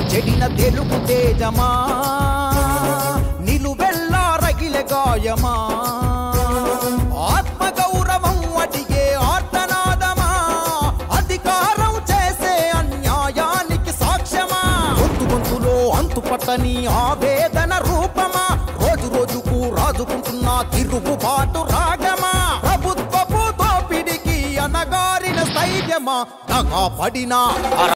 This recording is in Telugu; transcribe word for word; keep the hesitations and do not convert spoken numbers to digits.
చెడిన తెలుగు తేజమా నిలువెల్లా రగిలె గాయమా ఆత్మగౌరవం అడిగే ఆర్తనాదమా అధికారం చేసే అన్యాయానికి సాక్ష్యమా గొంతు గొంతులో అంతుపట్టని ఆవేదన రూపమా రోజు రోజుకు రాజుకుంటున్న తిరుగుబాటు రాగమా ప్రభుత్వపు దోపిడికి అనగారిన స్థైర్యమా దగా పడిన